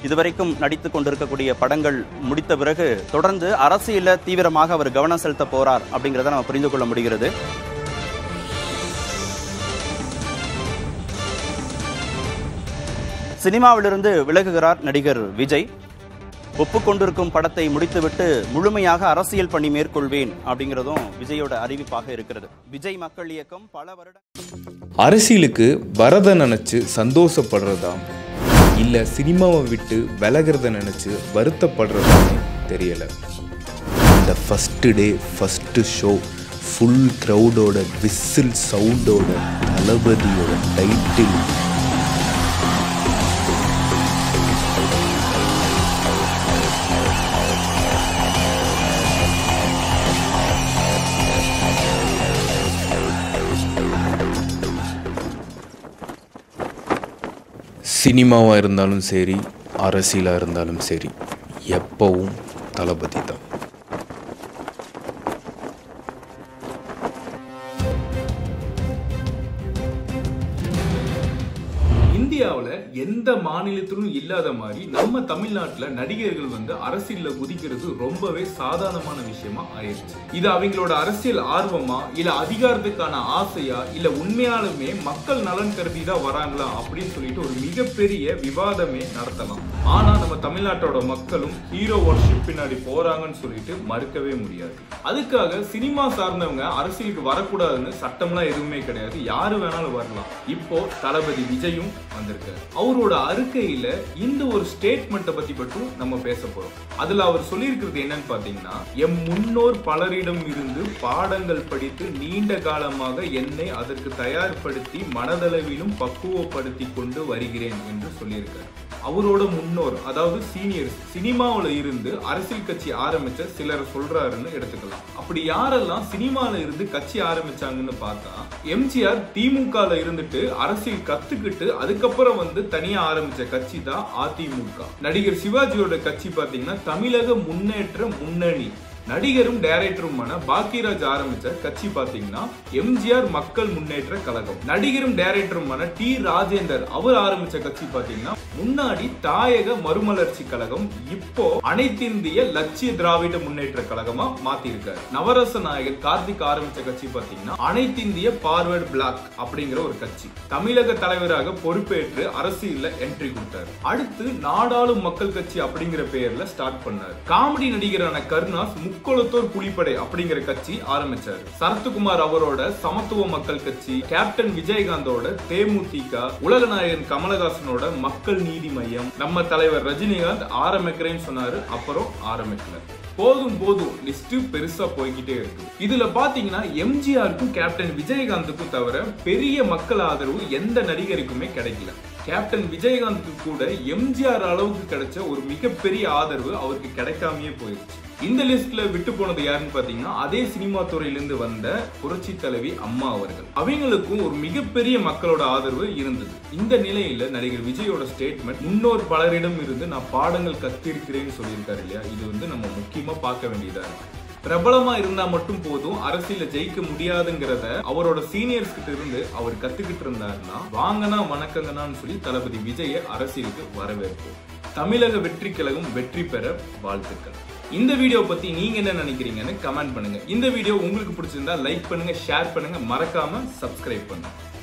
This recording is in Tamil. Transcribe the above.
இதுவரைக்கும் நடித்துக் கொண்டிருக்கக்கூடிய படங்கள் முடித்த பிறகு தொடர்ந்து அரசியலில் தீவிரமாக அவர் கவனம் செலுத்த போறார் அப்படிங்கிறத நம்ம புரிந்து கொள்ள முடிகிறது. சினிமாவிலிருந்து விலகுகிறார் நடிகர் விஜய். ஒப்புக்கொண்டிருக்கும் படத்தை முடித்துவிட்டு முழுமையாக அரசியல் பணி மேற்கொள்வேன் அப்படிங்கிறதும் விஜயோட அறிவிப்பாக இருக்கிறது. விஜய் மக்கள் இயக்கம் பல வருடம் அரசியலுக்கு வரத நினைச்சு சந்தோஷப்படுறதா இல்ல சினிமாவை விட்டு விலகிறத நினைச்சு வருத்தப்படுறதான்னு தெரியல. இந்த first day first show full க்ரௌடோட விசில் சவுண்டோட தளபதியோட டைட்டில் சினிமாவாக இருந்தாலும் சரி அரசியலாக இருந்தாலும் சரி எப்பவும் தளபதி தான். இந்தியாவில் எந்த மாநிலத்திலும் இல்லாத மாதிரி நம்ம தமிழ்நாட்டில் நடிகர்கள் அரசியல்ல குதிக்கிறது ரொம்பவே சாதாரணமான விஷயமா ஆயிடுச்சு. இது அவங்களோட அரசியல் ஆர்வமா இல்ல அதிகாரத்துக்கான ஆசையா இல்ல உண்மையாலுமே மக்கள் நலன் கருதி தான் வராங்களா அப்படின்னு சொல்லிட்டு ஒரு மிகப்பெரிய விவாதமே நடத்தலாம். ஆனா நம்ம தமிழ்நாட்டோட மக்களும் ஹீரோ வர்ஷிப் பின்னாடி போறாங்கன்னு சொல்லிட்டு மறுக்கவே முடியாது. அதுக்காக சினிமா சார்ந்தவங்க அரசியலுக்கு வரக்கூடாதுன்னு சட்டம்லாம் எதுவுமே கிடையாது. யாரு வேணாலும் வரலாம். இப்போ தளபதி விஜயும் வந்திருக்காரு. அவரோட அறிக்கையில இந்த ஒரு ஸ்டேட்மெண்ட்டை பத்தி மட்டும் நம்ம பேச போறோம். அதுல அவர் சொல்லியிருக்கிறது என்னன்னு பாத்தீங்கன்னா, எம் முன்னோர் பலரிடம் இருந்து பாடங்கள் படித்து நீண்ட காலமாக என்னை அதற்கு தயார்படுத்தி மனதளவிலும் பக்குவப்படுத்தி கொண்டு வருகிறேன் என்று சொல்லியிருக்காரு. அவரோட முன்னோர் அதாவது சீனியர்ஸ் சினிமாவில இருந்து அரசியல் கட்சி ஆரம்பிச்ச சிலர் சொல்றாருன்னு எடுத்துக்கலாம். அப்படி யாரெல்லாம் சினிமால இருந்து கட்சி ஆரம்பிச்சாங்கன்னு பார்த்தா, எம்ஜிஆர் திமுகல இருந்துட்டு அரசியல் கத்துக்கிட்டு அதுக்கப்புறம் தனியா ஆரம்பிச்ச கட்சி தான் அதிமுக. நடிகர் சிவாஜியோட கட்சி பாத்தீங்கன்னா தமிழக முன்னேற்ற முன்னணி. நடிகரும் டைரக்டருமான பாக்கியராஜ் ஆரம்பிச்ச கட்சி பாத்தீங்கன்னா எம்ஜிஆர் மக்கள் முன்னேற்ற கழகம். நடிகரும் டைரக்டருமான டி ராஜேந்தர் அவர் ஆரம்பிச்ச கட்சி பாத்தீங்கன்னா முன்னாடி தாயக மறுமலர்ச்சி கழகம், இப்போ அனைத்திந்திய லட்சிய திராவிட முன்னேற்ற கழகமா மாத்திருக்காரு. நவரச நாயகர் கார்த்திக் ஆரம்பிச்ச கட்சி பாத்தீங்கன்னா அனைத்திந்திய பார்வர்ட் பிளாக் அப்படிங்கிற ஒரு கட்சி. தமிழக தலைவராக பொறுப்பேற்று அரசியல்ல என்ட்ரி கொடுத்தாரு. அடுத்து நாடாளும் மக்கள் கட்சி அப்படிங்கிற பெயர்ல ஸ்டார்ட் பண்ணாரு. காமெடி நடிகரான கருணாஸ் முக்கொளத்தோர் புலிப்படை அப்படிங்கிற கட்சி ஆரம்பிச்சாரு. சரத்குமார் அவரோட சமத்துவ மக்கள் கட்சி, கேப்டன் விஜயகாந்தோட தேமுதிக, உலகநாயகன் கமலஹாசனோட மக்கள் நீதி மையம், நம்ம தலைவர் ரஜினிகாந்த் ஆரம்பிக்கிறேன்னு சொன்னாரு. அப்புறம் ஆரம்பிக்கல. போதும் போதும் லிஸ்ட் பெருசா போய்கிட்டே இருக்கு. இதுல பாத்தீங்கன்னா எம்ஜிஆருக்கும் கேப்டன் விஜயகாந்துக்கும் தவிர பெரிய மக்கள் ஆதரவு எந்த நடிகருக்குமே கிடைக்கல. கேப்டன் விஜயகாந்துக்கு கூட எம்ஜிஆர் அளவுக்கு கிடைச்ச ஒரு மிகப்பெரிய ஆதரவு அவருக்கு கிடைக்காமயே போயிருச்சு. இந்த லிஸ்ட்ல விட்டு போனது யாருன்னு பாத்தீங்கன்னா, அதே சினிமா துறையிலிருந்து வந்த புரட்சி தலைவி அம்மா அவர்கள். அவங்களுக்கும் ஒரு மிகப்பெரிய மக்களோட ஆதரவு இருந்தது. இந்த நிலையில நடிகர் விஜயோட ஸ்டேட்மெண்ட், முன்னோர் பலரிடம் இருந்து நான் பாடங்கள் கத்திருக்கிறேன்னு சொல்லியிருக்காரு இல்லையா, இது நம்ம முக்கியமா பார்க்க வேண்டியதா இருக்கு. பிரபலமா இருந்தா மட்டும் போதும் அரசியல ஜெயிக்க முடியாதுங்கிறத அவரோட சீனியர்ஸ் கிட்ட இருந்து அவர் கத்துக்கிட்டு இருந்தாருன்னா, வாங்கனா வணக்கங்கனான்னு சொல்லி தளபதி விஜய அரசியலுக்கு வரவேற்போம். தமிழக வெற்றி கழகம் வெற்றி பெற வாழ்த்துக்கள். இந்த வீடியோ பத்தி நீங்க என்ன நினைக்கிறீங்கன்னு கமெண்ட் பண்ணுங்க. இந்த வீடியோ உங்களுக்கு பிடிச்சிருந்தா லைக் பண்ணுங்க, ஷேர் பண்ணுங்க, மறக்காம சப்ஸ்கிரைப் பண்ணுங்க.